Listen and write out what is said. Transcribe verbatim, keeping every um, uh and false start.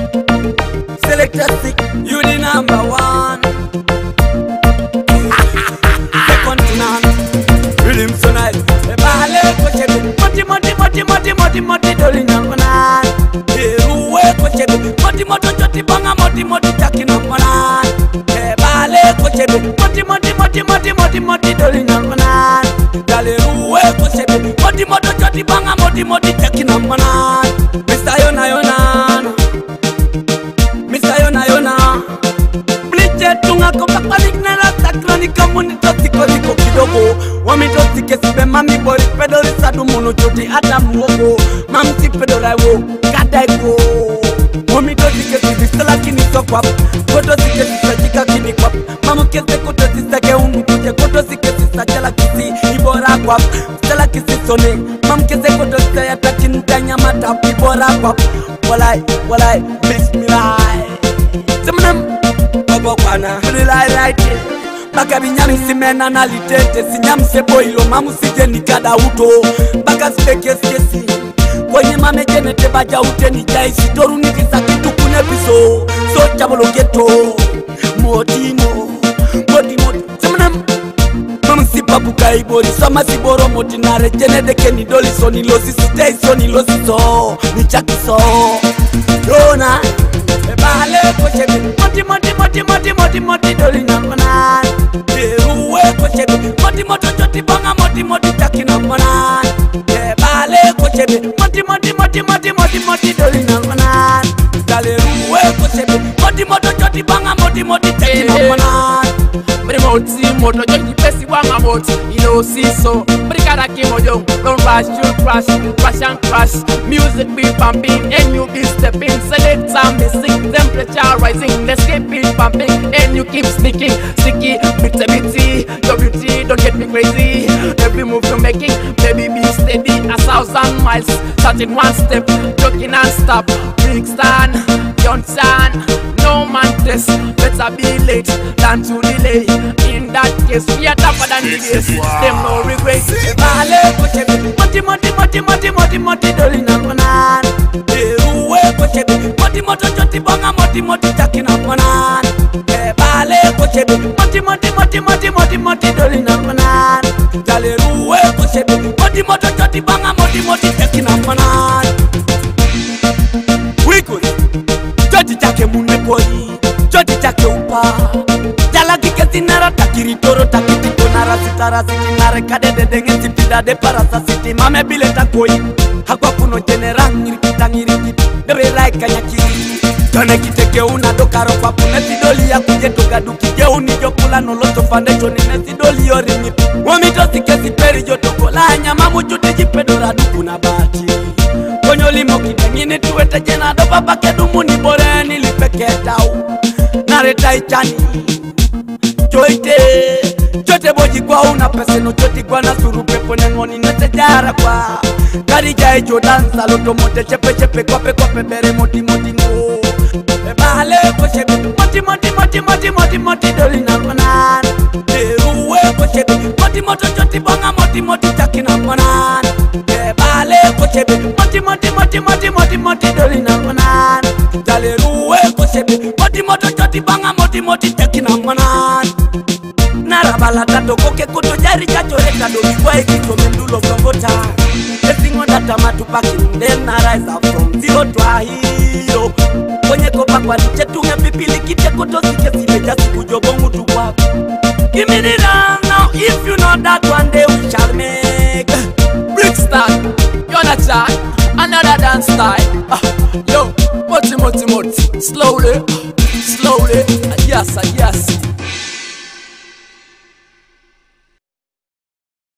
Selector sick, you the number one. Second to none. Rhythm so nice. Ebale kochebe. Moti moti moti moti moti moti doli nyangona. Eruwe kochebe. Moti moti joti banga moti moti taki nyangona. Ebale kochebe. Moti moti moti moti moti moti doli nyangona. Dale ruwe kochebe. Moti moti joti banga moti moti taki nyangona. Mister Yona Yona. Mister Yona Yona. Bliche tunga komba palikna la takrani kamuni totiko liko kidogo. Wami totike sibe mami bori pedori sadu mono joti ata muogo. Mamti pedora wo kadai go. Wami totike sibe stala kini sokwap. Koto sike sisa jika kini kwap. Mamu kese koto sisa ke unu kuje. Koto sike sisa jala kisi ibora kwap. Stala kisi sone. Mamu kese koto sisa yata chinta nyama tap ibora kwap. Walai, walai, bismillah. Semenem, bobo kwana. Walai right. Baka binyami simena na litete. Sinyam sebo ilo mamu sije nikada uto. Baka speke skesi. Kwenye mame jene te baja ute ni jai. Sitoru nikisa kitu kune piso. So chabolo geto. Motino, moti moti. Semenem, mamu sipa buka ibori. Sama siboro moti nare jene deke ni doli so ni losi. Sitei so ni losi so. Ni chaki so. Yona. Ebale kochebe. Moti moti moti moti moti moti doli nyangona. Eruwe kochebe. Moti moti joti banga moti moti taki nyangona. Ebale kochebe. Moti moti moti moti moti moti doli nyangona. Dale ruwe kochebe. Moti moti joti banga moti moti taki nyangona. Mri moti moto joti pesi wanga moti. You know see so. Mri kada kimo jong. Don't rush, you crash, crash and crash. Music be pumping and you be stepping. Select time missing, temperature rising. Let's keep it pumping and you keep sneaking. Sticky, bitty bitty, your beauty, don't get me crazy. Every move you're making, baby be steady. A thousand miles, starting one step, joking and stop. Big stand, young stand, no man test. Better be late than to delay. In that case, we are tougher than the days. Them no regret. Ebale kochebe. Moti moti moti moti moti moti doli nyangona. Eruwe kochebe. Moti moti joti banga moti moti taki nyangona. Ebale kochebe. Moti moti moti moti moti moti doli nyangona. Dale ruwe kochebe. Moti moti joti banga moti moti taki nyangona. Wiko. Joti take munne koi. Joti take upa. Jala kiketi nara takiri toro takiti konara sitara siti nare kade de dengen tipida de parasa siti mame bile takoi. Hakwa kuno generang ngirikita ngirikita debe lai kanyakiri. Kone kiteke una dokaro kwa pune sidoli ya kuje toga duki je unijo kula noloto foundation ine sidoli yoringi. Wamito sikesi peri joto kola nyama mujute jipedora duku na bati. Konyo limo kitengini tuwete jena do baba kedumu ni bore nilipeketa u. Nareta ichani Joite Jote boji kwa una pese no joti kwa na suru pepo nengoni nete jara kwa. Kari jai jo dansa loto mote chepe chepe kope kope bere moti moti no. Ebale kochebe. Moti moti moti moti moti moti doli nyangona. Eruwe kochebe. Moti moti joti banga moti moti taki nyangona. Ebale kochebe. Moti moti moti moti moti moti doli nyangona. Dale ruwe kochebe. Moti moti joti banga moti moti taki nyangona. Narabala tato koke koto jari chacho reka do bigwa ikito mendulo kongota. Everything on that tamatu paki then na rise up from zero to a hero. Kwenye kopa kwa niche tunge pipili kite koto sike sile jasi kujobo mutu kwa. Give me the dance now if you know that one day we shall make. Brick start, Yona chat, another dance style. Uh, yo, moti moti moti, slowly, slowly, uh, yes, uh, yes.